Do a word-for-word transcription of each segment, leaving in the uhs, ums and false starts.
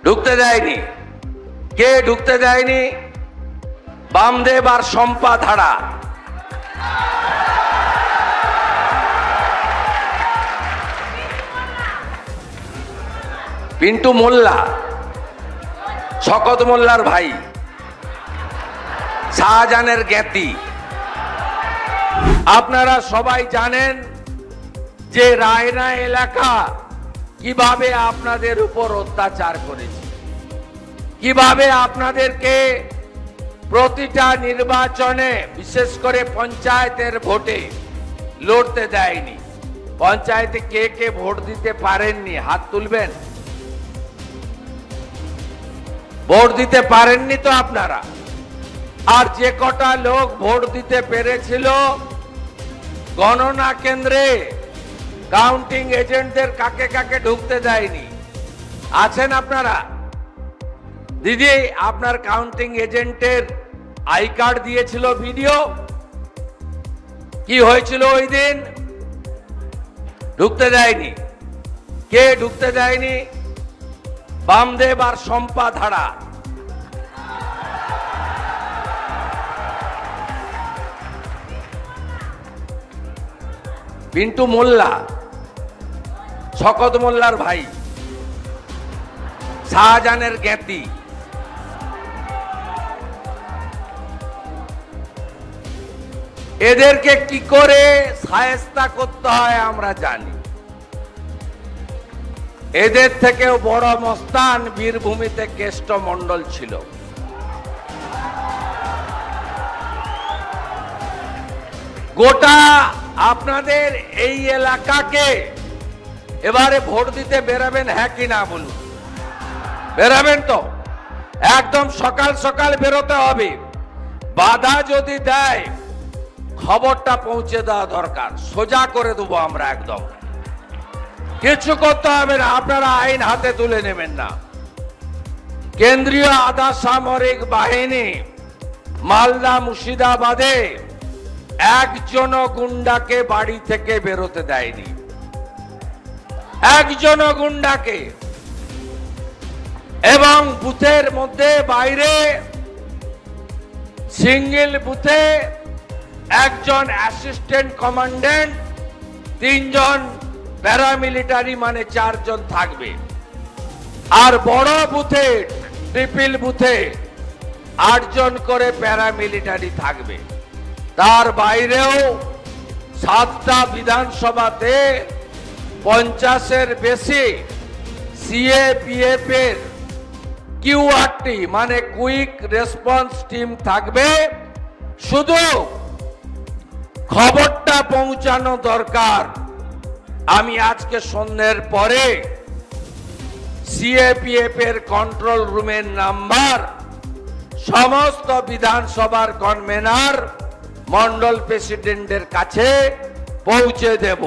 ঢুকতে দেয়নি। কে ঢুকতে দেয়নি? বামদেব আর শম্পা ধাড়া। পিন্টু মোল্লা, শকত মোল্লার ভাই, শাহজাহানের জ্ঞাতি। আপনারা সবাই জানেন যে রায়না এলাকা কিভাবে আপনাদের উপর অত্যাচার করেছে, কিভাবে আপনাদেরকে প্রতিটা নির্বাচনে বিশেষ করে পঞ্চায়েতের ভোটে লড়তে দেয়নি। পঞ্চায়েতে কে কে ভোট দিতে পারেননি হাত তুলবেন? ভোট দিতে পারেননি তো আপনারা। আর যে কটা লোক ভোট দিতে পেরেছিল গণনা কেন্দ্রে কাউন্টিং এজেন্টদের কাকে কাকে ঢুকতে দেয়নি আছেন আপনারা? দিদি, আপনার কাউন্টিং এজেন্টের আই কার্ড দিয়েছিল ভিডিও, কি হয়েছিল ওই দিন? ঢুকতে দেয়নি। কে ঢুকতে দেয়নি? বামদেব আর শম্পা ধাড়া। পিন্টু মোল্লা, শকত মোল্লার ভাই, শাহজাহানের জ্ঞাতি। এদেরকে কি করে শায়েস্তা করতে হয় আমরা জানি। এদের থেকেও বড় মস্তান বীরভূমিতে কেষ্ট মণ্ডল ছিল। গোটা আপনাদের এই এলাকাকে এবারে ভোট দিতে বেরাবেন, হ্যাঁ কি না বলুন? বেরাবেন তো? একদম সকাল সকাল বেরোতে হবে। বাধা যদি দেয় খবরটা পৌঁছে দেওয়া দরকার, সোজা করে দেবো আমরা। একদম কিছু করতে হবে না, আপনারা আইন হাতে তুলে নেবেন না। কেন্দ্রীয় আধা সামরিক বাহিনী মালদা মুর্শিদাবাদে একজন গুন্ডাকে বাড়ি থেকে বেরোতে দেয়নি, একজন গুন্ডাকে। এবং বুথের মধ্যে বাইরে সিঙ্গেল বুথে একজন অ্যাসিস্ট্যান্ট কমান্ড্যান্ট, তিনজন প্যারামিলিটারি, মানে চারজন থাকবে। আর বড় বুথে ট্রিপল বুথে আটজন করে প্যারামিলিটারি থাকবে। তার বাইরেও সাতটা বিধানসভাতে পঞ্চাশের বেশি সিএপিএফ এর কিউআরটি মানে কুইক রেসপন্স টিম থাকবে। শুধু খবরটা পৌঁছানো দরকার। আমি আজকে সন্ধ্যের পরে সিএপিএফ এর কন্ট্রোল রুমের নাম্বার সমস্ত বিধানসভার কনভেনার, মন্ডল প্রেসিডেন্টের কাছে পৌঁছে দেব।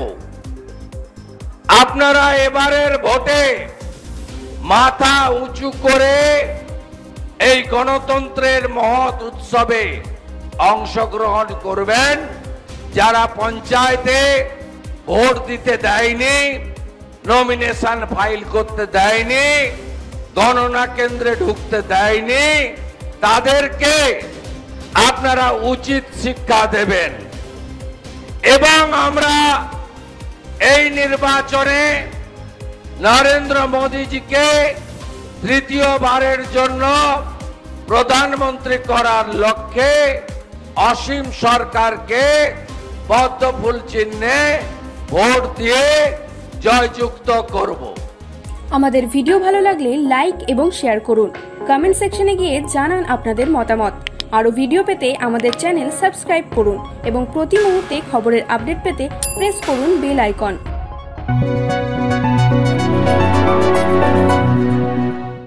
আপনারা এবারের ভোটে মাথা উঁচু করে এই গণতন্ত্রের মহৎ উৎসবে অংশগ্রহণ করবেন। যারা পঞ্চায়েতে ভোট দিতে দেয়নি, নমিনেশন ফাইল করতে দেয়নি, গণনা কেন্দ্রে ঢুকতে দেয়নি, তাদেরকে আপনারা উচিত শিক্ষা দেবেন। এবং আমরা এই নির্বাচনে নরেন্দ্র মোদীজিকে তৃতীয়বারের জন্য প্রধানমন্ত্রী করার লক্ষ্যে অসীম সরকারকে পদ্মফুল চিহ্নে ভোট দিয়ে জয়যুক্ত করব। আমাদের ভিডিও ভালো লাগলে লাইক এবং শেয়ার করুন। কমেন্ট সেকশনে গিয়ে জানান আপনাদের মতামত। আরও ভিডিও পেতে আমাদের চ্যানেল সাবস্ক্রাইব করুন এবং প্রতি মুহূর্তে খবরের আপডেট পেতে প্রেস করুন বেল আইকন।